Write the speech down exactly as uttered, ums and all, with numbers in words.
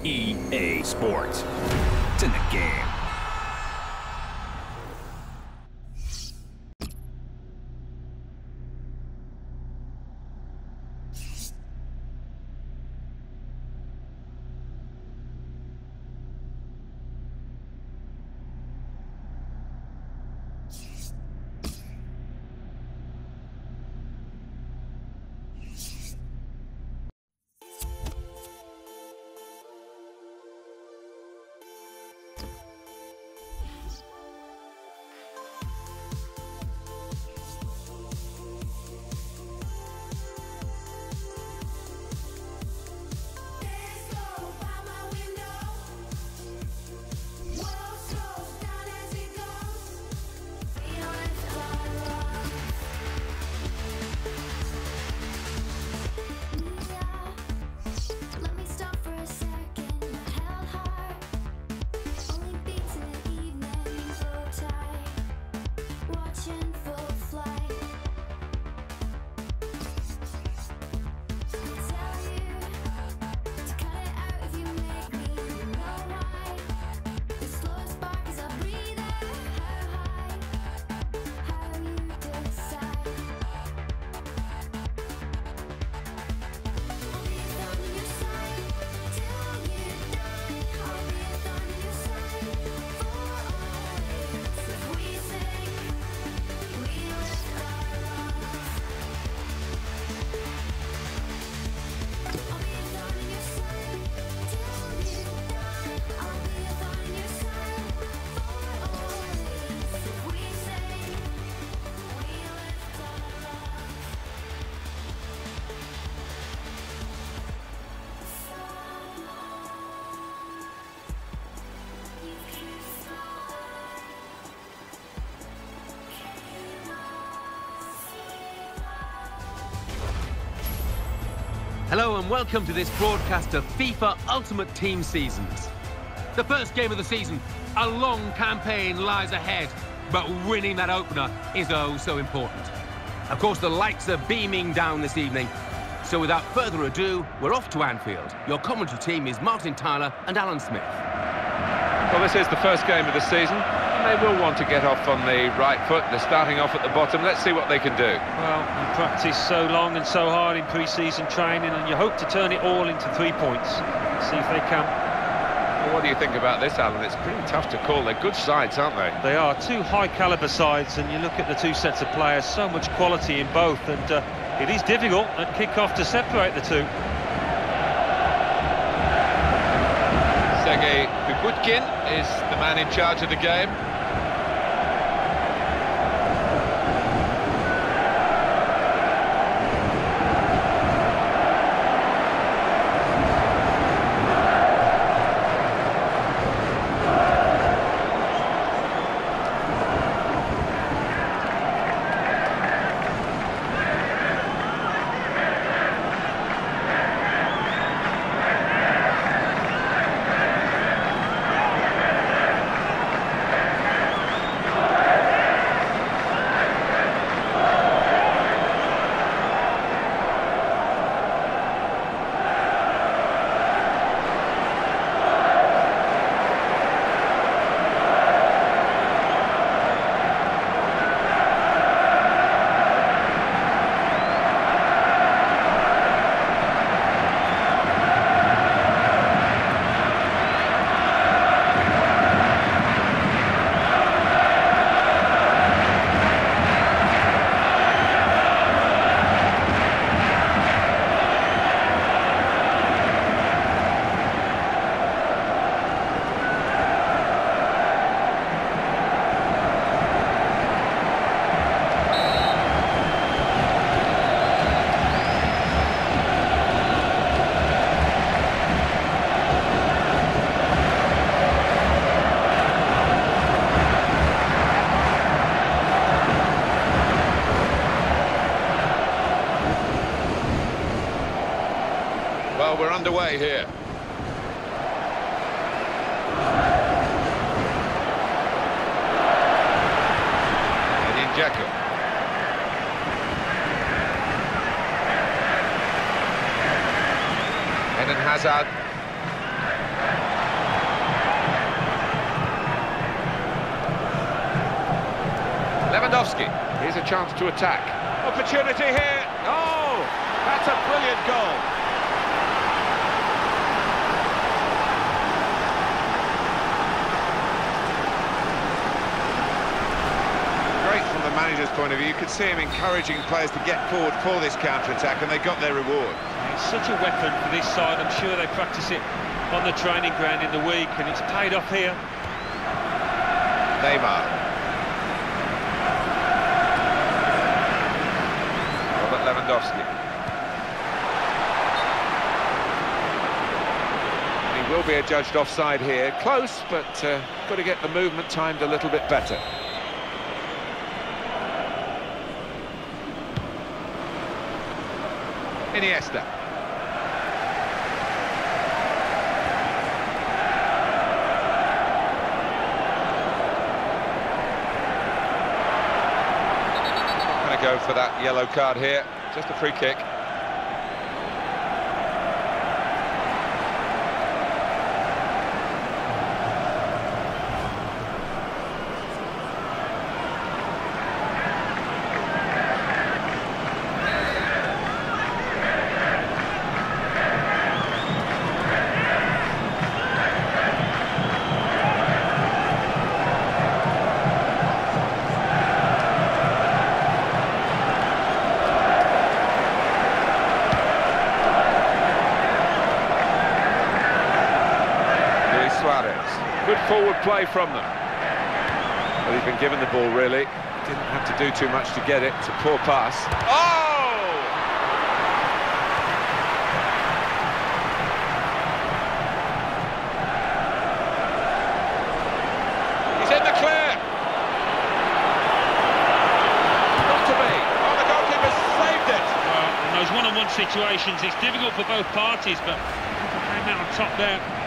E A Sports. It's in the game. Hello and welcome to this broadcast of FIFA Ultimate Team Seasons. The first game of the season, a long campaign lies ahead, but winning that opener is oh so important. Of course, the lights are beaming down this evening, so without further ado, we're off to Anfield. Your commentary team is Martin Tyler and Alan Smith. Well, this is the first game of the season, and they will want to get off on the right foot. They're starting off at the bottom. Let's see what they can do. Well, you practice so long and so hard in pre-season training, and you hope to turn it all into three points. See if they can. Well, what do you think about this, Alan? It's pretty tough to call. They're good sides, aren't they? They are two high-caliber sides, and you look at the two sets of players, so much quality in both, and uh, it is difficult at kick-off to separate the two. Sergei Bubutkin is the man in charge of the game. Well, we're underway here. Edin Dzeko. Eden Hazard. Lewandowski. Here's a chance to attack. Opportunity here. Oh, that's a brilliant goal. Great from the manager's point of view. You could see him encouraging players to get forward for this counter-attack, and they got their reward. It's such a weapon for this side. I'm sure they practice it on the training ground in the week, and it's paid off here. Neymar. Robert Lewandowski. He will be adjudged offside here. Close, but uh, got to get the movement timed a little bit better. Iniesta. Going to go for that yellow card here. Just a free kick. Good forward play from them. Well, he's been given the ball, really. Didn't have to do too much to get it. It's a poor pass. Oh! He's in the clear. Not to be. Oh, the goalkeeper saved it. Well, in those one-on-one situations, it's difficult for both parties, but came out on top there.